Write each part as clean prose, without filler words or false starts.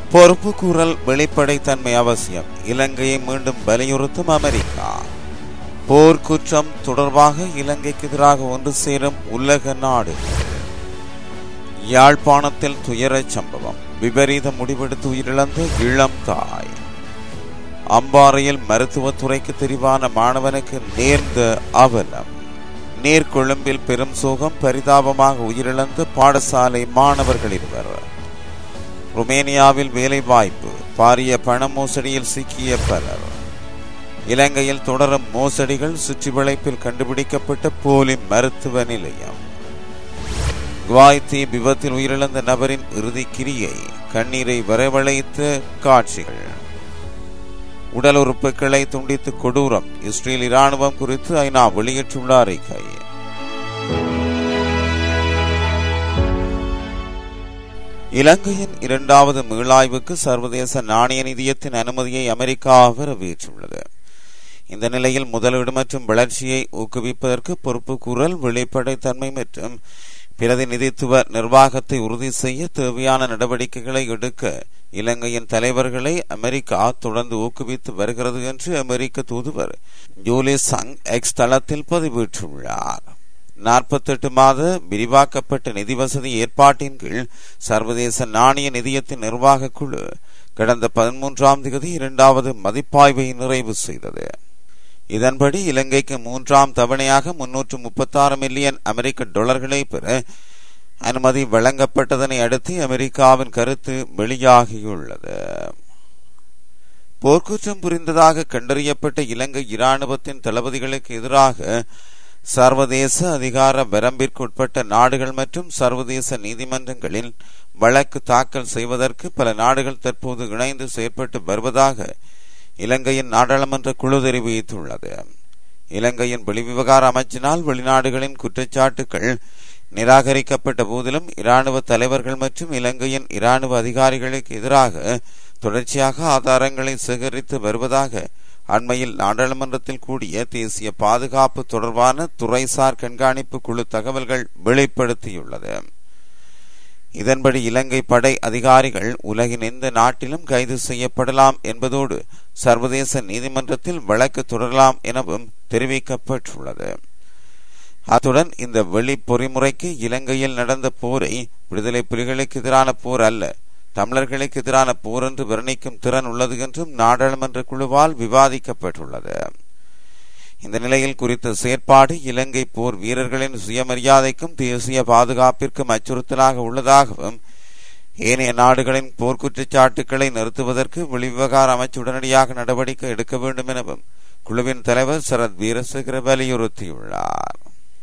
பொறுப்புக்கூறல் வெளிப்படைத்தன்மை அவசியம். இலங்கையை மீண்டும் வலியுறுத்தும் அமெரிக்கா. போர்க்குற்றம் தொடர்பாக இலங்கைக்கு எதிராக ஒன்று சேரும் உலக நாடு. யாழ்ப்பாணத்தில் துயரச் சம்பவம். விபரீத முடிவெடுத்து உயிரிழந்த இளம் தாய். அம்பாறையில் மருத்துவத்துறைக்கு தெரிவான மாணவனுக்கு நேர்ந்த அவலம். நீர்கொழும்பில் பெரும் சோகம். பரிதாபமாக உயிரிழந்த பாடசாலை மாணவர்கள் இருவர். ருமேனியாவில் வேலை வாய்ப்பு. பாரிய பண மோசடியில் சிக்கிய பலர். இலங்கையில் தொடரும் மோசடிகள். சுற்றி வளைப்பில் கண்டுபிடிக்கப்பட்ட போலி மருத்துவ நிலையம். குவாய்த்தி விபத்தில் உயிரிழந்த நபரின் இறுதி கிரியை. கண்ணீரை வரவழைத்த காட்சிகள். உடல் உறுப்புகளை துண்டித்து கொடூரம். இஸ்ரேல் இராணுவம் குறித்து ஐநா வெளியிட்டுள்ள அறிக்கை. இலங்கையின் இரண்டாவது மீளாய்வுக்கு சர்வதேச நாணய நிதியத்தின் அனுமதியை அமெரிக்கா வரவேற்றுள்ளது. இந்த நிலையில் முதலீடு மற்றும் வளர்ச்சியை ஊக்குவிப்பதற்கு பொறுப்புக்கூறல், வெளிப்படைத்தன்மை மற்றும் பிரதிநிதித்துவ நிர்வாகத்தை உறுதி செய்ய தேவையான நடவடிக்கைகளை எடுக்க இலங்கையின் தலைவர்களை அமெரிக்கா தொடர்ந்து ஊக்குவித்து வருகிறது என்று அமெரிக்க தூதுவர் ஜூலி சங் எக்ஸ் தளத்தில் பதிவிட்டுள்ளார். 48 மாத விரிவாக்கப்பட்ட நிதி வசதி ஏற்பாட்டின் கீழ் சர்வதேச நாணய நிதியத்தின் நிர்வாக குழு கடந்த 13ஆம் தேதி இரண்டாவது மதிப்பாய்வை நிறைவு செய்தது. இதன்படி இலங்கைக்கு 3ஆம் தவணையாக 336 மில்லியன் அமெரிக்க டாலர்களை பெற அனுமதி வழங்கப்பட்டதனை அடுத்து அமெரிக்காவின் கருத்து வெளியாகியுள்ளது. போர்க்குற்றம் புரிந்ததாக கண்டறியப்பட்ட இலங்கை இராணுவத்தின் தளபதிகளுக்கு எதிராக சர்வதேச அதிகார வரம்பிற்குட்பட்ட நாடுகள் மற்றும் சர்வதேச நீதிமன்றங்களில் வழக்கு தாக்கல் செய்வதற்கு பல நாடுகள் தற்போது இணைந்து செயற்பட்டு வருவதாக இலங்கையின் நாடாளுமன்ற குழு தெரிவித்துள்ளது. இலங்கையின் வெளிவிவகார அமைச்சினால் வெளிநாடுகளின் குற்றச்சாட்டுகள் நிராகரிக்கப்பட்ட போதிலும் இராணுவ தலைவர்கள் மற்றும் இலங்கையின் இராணுவ அதிகாரிகளுக்கு எதிராக தொடர்ச்சியாக ஆதாரங்களை சேகரித்து வருவதாக அண்மையில் நாடாளுமன்றத்தில் கூடிய தேசிய பாதுகாப்பு தொடர்பான துறைசார் கண்காணிப்பு குழு தகவல்கள் வெளிப்படுத்தியுள்ளது. இதன்படி இலங்கை படை அதிகாரிகள் உலகின் எந்த நாட்டிலும் கைது செய்யப்படலாம் என்பதோடு சர்வதேச நீதிமன்றத்தில் வழக்கு தொடரலாம் எனவும் தெரிவிக்கப்பட்டுள்ளது. அத்துடன் இந்த வெளி பொறிமுறைக்கு இலங்கையில் நடந்த போரை விடுதலை புலிகளுக்கு எதிரான போர் அல்ல, தமிழர்களுக்கு எதிரான போர் என்று வர்ணிக்கும் திறன் உள்ளது என்றும் நாடாளுமன்ற குழுவால் விவாதிக்கப்பட்டுள்ளது. இந்த நிலையில் குறித்த செயற்பாடு இலங்கை போர் வீரர்களின் சுயமரியாதைக்கும் தேசிய பாதுகாப்பிற்கும் அச்சுறுத்தலாக உள்ளதாகவும் ஏனைய நாடுகளின் போர்க்குற்றச்சாட்டுக்களை நிறுத்துவதற்கு வெளிவிவகார அமைச்சு உடனடியாக நடவடிக்கை எடுக்க வேண்டும் எனவும் குழுவின் தலைவர் சரத் வீரசேகர வலியுறுத்தியுள்ளார்.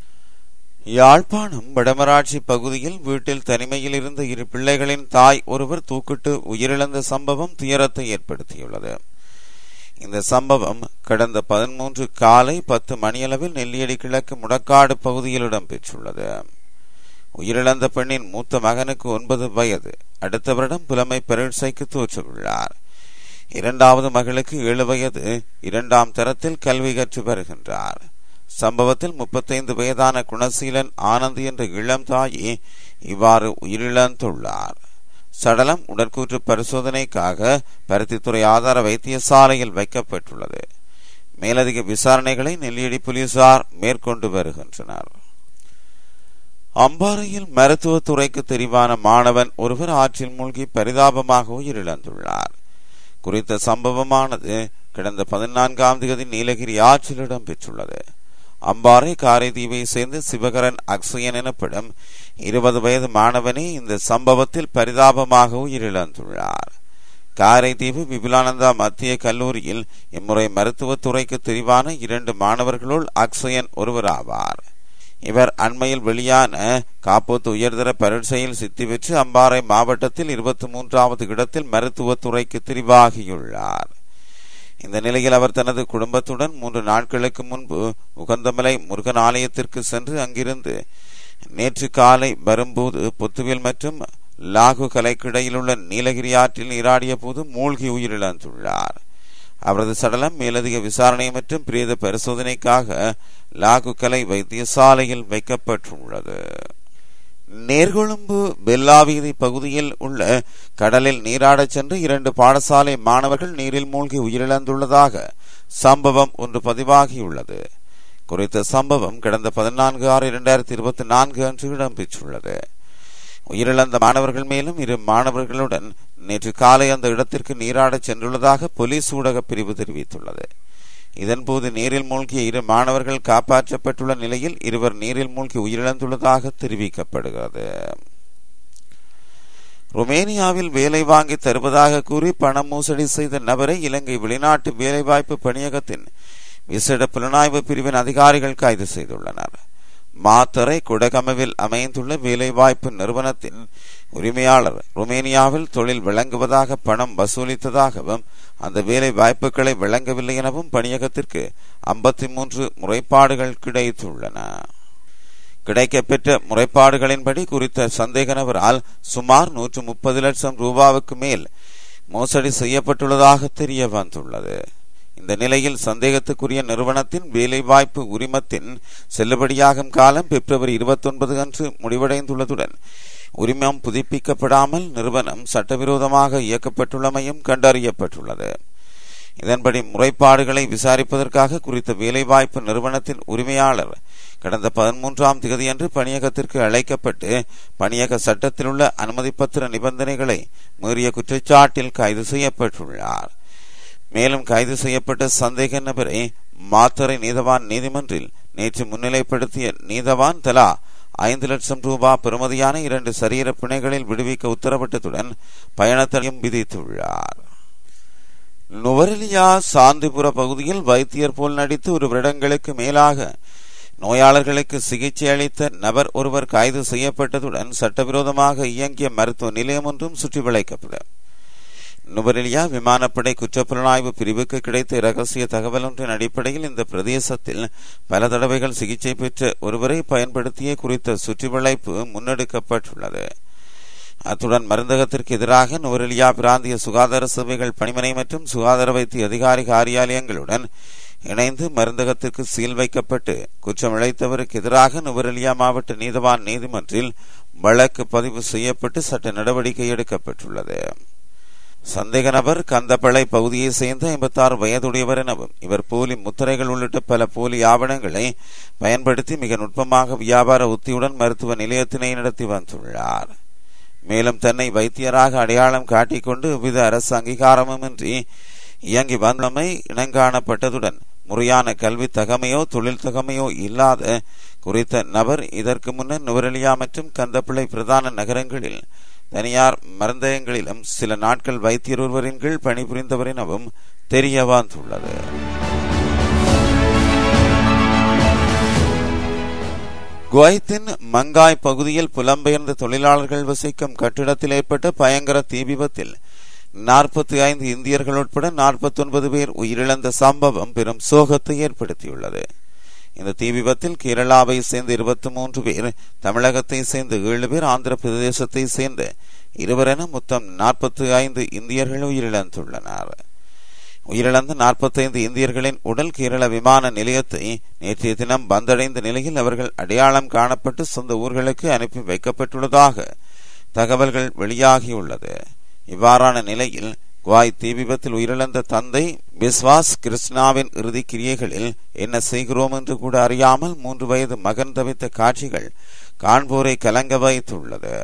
யாழ்ப்பாணம் வடமராட்சி பகுதியில் வீட்டில் தனிமையில் இருந்த 2 பிள்ளைகளின் தாய் ஒருவர் தூக்கிட்டு உயிரிழந்த சம்பவம் துயரத்தை ஏற்படுத்தியுள்ளது. இந்த சம்பவம் கடந்த 13 காலை 10 மணியளவில் நெல்லியடி கிழக்கு முடக்காடு பகுதியில் இடம்பெற்றுள்ளது. உயிரிழந்த பெண்ணின் மூத்த மகனுக்கு 9 வயது. அடுத்த வருடம் புலமை பரீட்சைக்கு தோற்றவுள்ளார். இரண்டாவது மகளுக்கு 7 வயது. 2ஆம் தரத்தில் கல்வி கற்று வருகின்றார். சம்பவத்தில் 35 வயதான குணசீலன் ஆனந்த் என்ற இளம் தாயே இவ்வாறு உயிரிழந்துள்ளார். சடலம் உடற்கூற்று பரிசோதனைக்காக பருத்தித்துறை ஆதார வைத்தியசாலையில் வைக்கப்பட்டுள்ளது. மேலதிக விசாரணைகளை நெல்லியடி போலீசார் மேற்கொண்டு வருகின்றனர். அம்பாறையில் மருத்துவத்துறைக்கு தெரிவான மாணவன் ஒருவர் ஆற்றில் மூழ்கி பரிதாபமாக உயிரிழந்துள்ளார். குறித்த சம்பவமானது கடந்த 14ஆம் தேதி நீலகிரி ஆற்றில் இடம்பெற்றுள்ளது. அம்பாறை காரைதீவை சேர்ந்த சிவகரன் அக்ஷயன் எனப்படும் 20 வயது மாணவனே இந்த சம்பவத்தில் பரிதாபமாக உயிரிழந்துள்ளார். காரைதீவு விபுலானந்தா மத்திய கல்லூரியில் இம்முறை மருத்துவத்துறைக்கு தெரிவான 2 மாணவர்களுள் அக்ஷயன் ஒருவராவார். இவர் அண்மையில் வெளியான காப்போத்து உயர்தர பரீட்சையில் சித்தி பெற்று அம்பாறை மாவட்டத்தில் 23வது இடத்தில் மருத்துவத்துறைக்கு தெரிவாகியுள்ளார். இந்த நிலையில் அவர் தனது குடும்பத்துடன் 3 நாட்களுக்கு முன்பு உகந்தமலை முருகன் ஆலயத்திற்கு சென்று அங்கிருந்து நேற்று காலை வரும்போது பொத்துவில் மற்றும் லாகு கலைக்கிடையில் உள்ள நீலகிரி ஆற்றில் நீராடிய போது மூழ்கி உயிரிழந்துள்ளார். அவரது சடலம் மேலதிக விசாரணை மற்றும் பிரேத பரிசோதனைக்காக லாகு கலை வைத்தியசாலையில் வைக்கப்பட்டுள்ளது. நேர்கொழும்பு பெல்லாவீதி பகுதியில் உள்ள கடலில் நீராடச் சென்று 2 பாடசாலை மாணவர்கள் நீரில் மூழ்கி உயிரிழந்துள்ளதாக சம்பவம் ஒன்று பதிவாகியுள்ளது. குறித்த சம்பவம் கடந்த 14/6/2024 அன்று இடம்பெற்றுள்ளது. உயிரிழந்த மாணவர்கள் மேலும் 2 மாணவர்களுடன் நேற்று காலை அந்த இடத்திற்கு நீராடச் சென்றுள்ளதாக போலீஸ் ஊடக பிரிவு தெரிவித்துள்ளது. இதன்போது நீரில் மூழ்கிய 2 மாணவர்கள் காப்பாற்றப்பட்டுள்ள நிலையில் 2 நீரில் மூழ்கி உயிரிழந்துள்ளதாக தெரிவிக்கப்படுகிறது. ருமேனியாவில் வேலை வாங்கி தருவதாக கூறி பணம் மோசடி செய்த நபரை இலங்கை வெளிநாட்டு வேலைவாய்ப்பு பணியகத்தின் விசேட புலனாய்வு பிரிவின் அதிகாரிகள் கைது செய்துள்ளனர். மாத்தறை குடகமவில் அமைந்துள்ள வேலைவாய்ப்பு நிறுவனத்தின் உரிமையாளர் ருமேனியாவில் தொழில் வழங்குவதாக பணம் வசூலித்ததாகவும் அந்த வேலை வாய்ப்புகளை வழங்கவில்லை எனவும் பணியகத்திற்கு 53 முறைப்பாடுகள் கிடைத்துள்ளன. கிடைக்கப்பெற்ற முறைப்பாடுகளின்படி குறித்த சந்தேக நபரால் சுமார் 130 லட்சம் ரூபாவுக்கு மேல் மோசடி செய்யப்பட்டுள்ளதாக தெரிய வந்துள்ளது. இந்த நிலையில் சந்தேகத்துக்குரிய நிறுவனத்தின் வேலைவாய்ப்பு உரிமத்தின் செல்லுபடியாகும் காலம் பிப்ரவரி 29 அன்று முடிவடைந்துள்ளதுடன் உரிமம் புதுப்பிக்கப்படாமல் நிறுவனம் சட்டவிரோதமாக இயக்கப்பட்டுள்ளமையும் கண்டறியப்பட்டுள்ளது. இதன்படி முறைப்பாடுகளை விசாரிப்பதற்காக குறித்த வேலைவாய்ப்பு நிறுவனத்தின் உரிமையாளர் கடந்த 13ஆம் தேதியன்று பணியகத்திற்கு அழைக்கப்பட்டு பணியக சட்டத்தில் உள்ள அனுமதிப்பத்திர நிபந்தனைகளை மீறிய குற்றச்சாட்டில் கைது செய்யப்பட்டுள்ளார். மேலும் கைது செய்யப்பட்ட சந்தேக நபரை மாத்தறை நீதவான் நீதிமன்றில் நேற்று முன்னிலைப்படுத்திய நீதவான் தலா 5 லட்சம் ரூபாய் பெறுமதியான 2 சரீர பிணைகளில் விடுவிக்க உத்தரவிட்டதுடன் பயணத்தையும் விதித்துள்ளார். நுவரெலியா சாந்திபுர பகுதியில் வைத்தியர் போல் நடித்து 1 வருடங்களுக்கு மேலாக நோயாளர்களுக்கு சிகிச்சை அளித்த நபர் ஒருவர் கைது செய்யப்பட்டதுடன் சட்டவிரோதமாக இயங்கிய மருத்துவ நிலையம் ஒன்றும் சுற்றி வளைக்கப்பட்டது. நுவரெலியா விமானப்படை குற்றப்புலனாய்வு பிரிவுக்கு கிடைத்த இரகசிய தகவல் ஒன்றின் அடிப்படையில் இந்த பிரதேசத்தில் பல தடவைகள் சிகிச்சை பெற்ற ஒருவரை பயன்படுத்திய குறித்த சுற்றி வளைப்பு முன்னெடுக்கப்பட்டுள்ளது. அத்துடன் மருந்தகத்திற்கு எதிராக நுவரெலியா பிராந்திய சுகாதார சேவைகள் பணிமனை மற்றும் சுகாதார வைத்திய அதிகாரி காரியாலயங்களுடன் இணைந்து மருந்தகத்திற்கு சீல் வைக்கப்பட்டு குற்றம் இழைத்தவருக்கு எதிராக நுவரெலியா மாவட்ட நீதவான் நீதிமன்றில் வழக்கு பதிவு செய்யப்பட்டு சட்ட நடவடிக்கை எடுக்கப்பட்டுள்ளது. சந்தேக நபர் கந்தப்பளை பகுதியை சேர்ந்த 56 வயதுடையவர் எனவும் இவர் போலி முத்திரைகள் உள்ளிட்ட பல போலி ஆவணங்களை பயன்படுத்தி மிக நுட்பமாக வியாபார உத்தியுடன் மருத்துவ நிலையத்தினை நடத்தி வந்துள்ளார். மேலும் தன்னை வைத்தியராக அடையாளம் காட்டிக்கொண்டு எவ்வித அரசு அங்கீகாரமுமின்றி இயங்கி வந்தமை இனங்காணப்பட்டதுடன் முறையான கல்வி தகமையோ தொழில் தகமையோ இல்லாத குறித்த நபர் இதற்கு முன்னர் நுவரெலியா மற்றும் கந்தப்பிள்ளை பிரதான நகரங்களில் தனியார் மருந்தகங்களிலும் சில நாட்கள் வைத்தியர் ஒருவரின் கீழ் பணிபுரிந்தவர் எனவும் தெரிய வந்துள்ளது. குவைத்தின் மங்காய் பகுதியில் புலம்பெயர்ந்த தொழிலாளர்கள் வசிக்கும் கட்டிடத்தில் ஏற்பட்ட பயங்கர தீ விபத்தில் 45 இந்தியர்கள் உட்பட 49 பேர் உயிரிழந்த சம்பவம் பெரும் சோகத்தை ஏற்படுத்தியுள்ளது. இந்த தீ விபத்தில் கேரளாவை சேர்ந்த 23 பேர், தமிழகத்தை சேர்ந்த 7 பேர், ஆந்திர பிரதேசத்தை சேர்ந்த 2 என மொத்தம் 45 இந்தியர்கள் உயிரிழந்துள்ளனர். உயிரிழந்த 45 இந்தியர்களின் உடல் கேரள விமான நிலையத்தை நேற்றைய தினம் வந்தடைந்த நிலையில் அவர்கள் அடையாளம் காணப்பட்டு சொந்த ஊர்களுக்கு அனுப்பி வைக்கப்பட்டுள்ளதாக தகவல்கள் வெளியாகியுள்ளது. இவ்வாறான நிலையில் குவாய் தீ விபத்தில் உயிரிழந்த தந்தை பிஸ்வாஸ் கிருஷ்ணாவின் இறுதி கிரியைகளில் என்ன செய்கிறோம் என்று கூட அறியாமல் 3 வயது மகன் தவித்த காட்சிகள் காண்போரை கலங்க வைத்துள்ளது.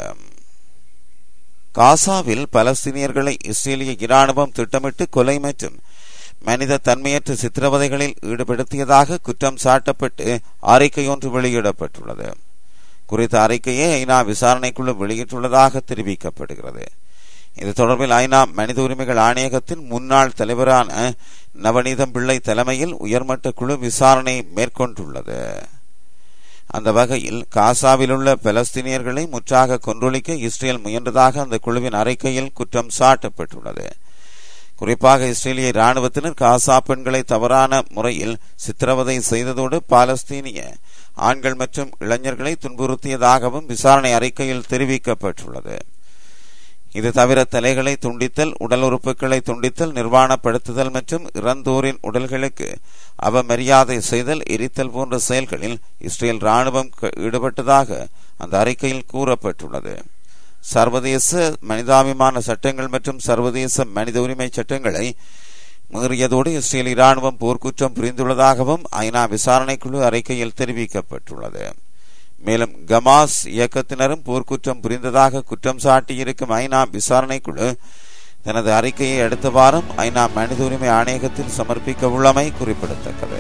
காசாவில் பலஸ்தீனியர்களை இஸ்ரேலிய இராணுவம் திட்டமிட்டு கொலை மற்றும் மனித தன்மையற்ற சித்திரவதைகளில் ஈடுபடுத்தியதாக குற்றம் சாட்டப்பட்டு அறிக்கை ஒன்று வெளியிடப்பட்டுள்ளது. குறித்த அறிக்கையை ஐநா விசாரணைக்குழு வெளியிட்டுள்ளதாக தெரிவிக்கப்படுகிறது. இது தொடர்பில் ஐநா மனித உரிமைகள் ஆணையகத்தின் முன்னாள் தலைவரான நவநீதம் பிள்ளை தலைமையில் உயர்மட்ட குழு விசாரணை மேற்கொண்டுள்ளது. அந்த வகையில் காசாவில் உள்ள பலஸ்தீனியர்களை முற்றாக கொன்றொழிக்க இஸ்ரேல் முயன்றதாக அந்த குழுவின் அறிக்கையில் குற்றம் சாட்டப்பட்டுள்ளது. குறிப்பாக இஸ்ரேலிய இராணுவத்தினர் காசா பெண்களை தவறான முறையில் சித்திரவதை செய்ததோடு பாலஸ்தீனிய ஆண்கள் மற்றும் இளைஞர்களை துன்புறுத்தியதாகவும் விசாரணை அறிக்கையில் தெரிவிக்கப்பட்டுள்ளது. இது தவிர தலைகளை துண்டித்தல், உடல் உறுப்புகளை துண்டித்தல், நிர்வாணப்படுத்துதல் மற்றும் இறந்தோரின் உடல்களுக்கு அவமரியாதை செய்தல், எரித்தல் போன்ற செயல்களில் இஸ்ரேல் ராணுவம் ஈடுபட்டதாக அந்த அறிக்கையில் கூறப்பட்டுள்ளது. சர்வதேச மனிதாபிமான சட்டங்கள் மற்றும் சர்வதேச மனித உரிமை சட்டங்களை மீறியதோடு இஸ்ரேல் இராணுவம் போர்க்குற்றம் புரிந்துள்ளதாகவும் ஐநா விசாரணைக்குழு அறிக்கையில் தெரிவிக்கப்பட்டுள்ளது. மேலும் கமாஸ் இயக்கத்தினரும் போர்க்குற்றம் புரிந்ததாக குற்றம் சாட்டியிருக்கும் ஐநா விசாரணைக்குழு தனது அறிக்கையை அடுத்த வாரம் ஐநா மனித உரிமை ஆணையகத்தில் சமர்ப்பிக்க உள்ளமை குறிப்பிடத்தக்கது.